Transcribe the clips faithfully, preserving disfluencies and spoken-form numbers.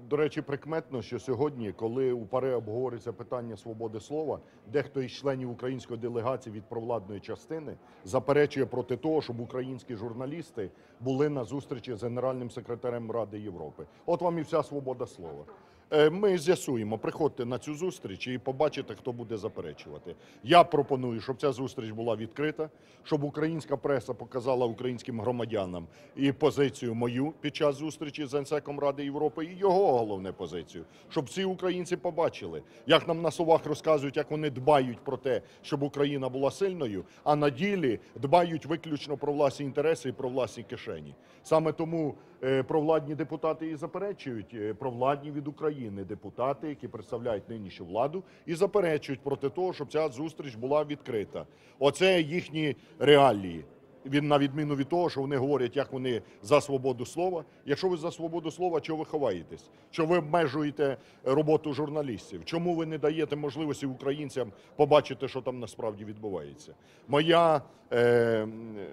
До речі, прикметно, що сьогодні, коли у ПАРЄ обговорюється питання свободи слова, дехто із членів української делегації від провладної частини заперечує проти того, щоб українські журналісти були на зустрічі з Генеральним секретарем Ради Європи. От вам і вся свобода слова. Ми з'ясуємо, приходьте на цю зустріч і побачите, хто буде заперечувати. Я пропоную, щоб ця зустріч була відкрита, щоб українська преса показала українським громадянам і позицію мою під час зустрічі з Генсеком Ради Європи, і його головну позицію, щоб всі українці побачили, як нам на словах розказують, як вони дбають про те, щоб Україна була сильною, а на ділі дбають виключно про власні інтереси і про власні кишені. Саме тому е, провладні депутати і заперечують, е, провладні від України депутати, які представляють нинішню владу, і заперечують проти того, щоб ця зустріч була відкрита. Оце їхні реалії. Він, на відміну від того, що вони говорять, як вони за свободу слова. Якщо ви за свободу слова, чого ви ховаєтесь? Чого ви обмежуєте роботу журналістів? Чому ви не даєте можливості українцям побачити, що там насправді відбувається? Моя е,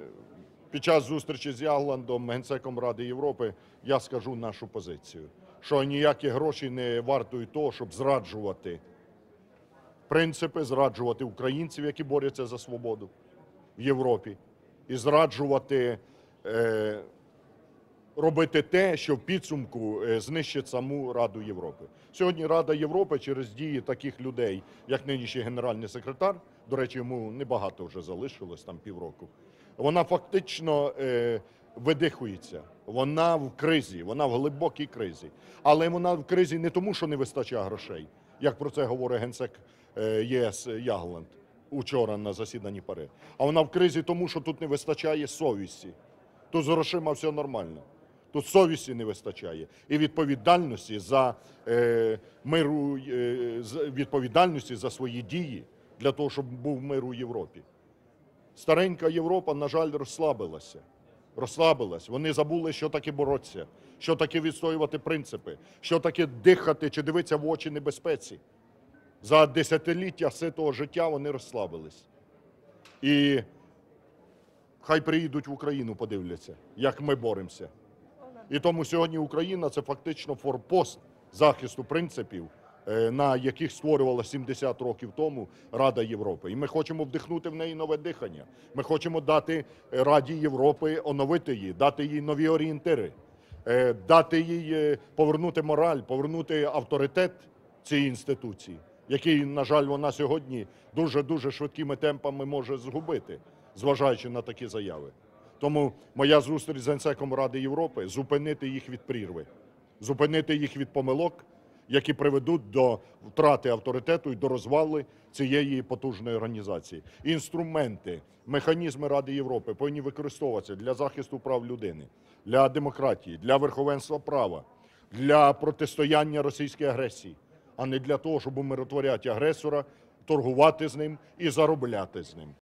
під час зустрічі з Ягландом, Генсеком Ради Європи, я скажу нашу позицію, що ніякі гроші не вартують того, щоб зраджувати принципи, зраджувати українців, які борються за свободу в Європі, і зраджувати, е, робити те, що в підсумку е, знищить саму Раду Європи. Сьогодні Рада Європи через дії таких людей, як нинішній генеральний секретар, до речі, йому небагато вже залишилось, там півроку, вона фактично е, видихується, вона в кризі, вона в глибокій кризі. Але вона в кризі не тому, що не вистачає грошей, як про це говорить генсек е, ЄС Ягланд учора на засіданні ПАРЄ. А вона в кризі тому, що тут не вистачає совісті. Тут з грошима все нормально. Тут совісті не вистачає. І відповідальності за е, миру, е, відповідальності за свої дії для того, щоб був мир у Європі. Старенька Європа, на жаль, розслабилася. Розслабилась. Вони забули, що таке боротися, що таке відстоювати принципи, що таке дихати чи дивитися в очі небезпеці. За десятиліття ситого життя вони розслабились. І хай приїдуть в Україну, подивляться, як ми боремося. І тому сьогодні Україна – це фактично форпост захисту принципів, на яких створювала сімдесят років тому Рада Європи. І ми хочемо вдихнути в неї нове дихання. Ми хочемо дати Раді Європи, оновити її, дати їй нові орієнтири, дати їй повернути мораль, повернути авторитет цієї інституції, який, на жаль, вона сьогодні дуже-дуже швидкими темпами може згубити, зважаючи на такі заяви. Тому моя зустріч з Генсеком Ради Європи – зупинити їх від прірви, зупинити їх від помилок, які приведуть до втрати авторитету і до розвалу цієї потужної організації. Інструменти, механізми Ради Європи повинні використовуватися для захисту прав людини, для демократії, для верховенства права, для протистояння російській агресії, а не для того, щоб умиротворяти агресора, торгувати з ним і заробляти з ним.